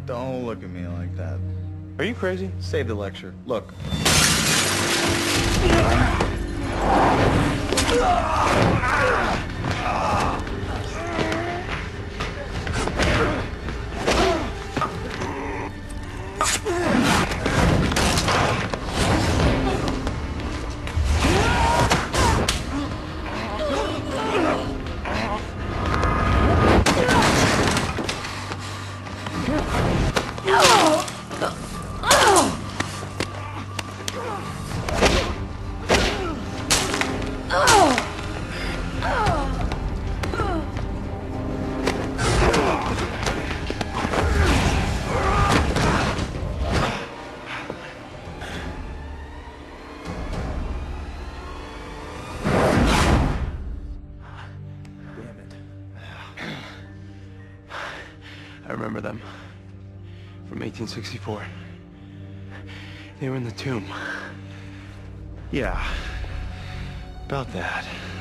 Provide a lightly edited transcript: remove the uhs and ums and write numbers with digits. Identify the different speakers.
Speaker 1: Don't look at me like that.
Speaker 2: Are you crazy?
Speaker 1: Save the lecture. Look.
Speaker 2: I remember them. From 1864. They were in the tomb.
Speaker 1: Yeah. About that.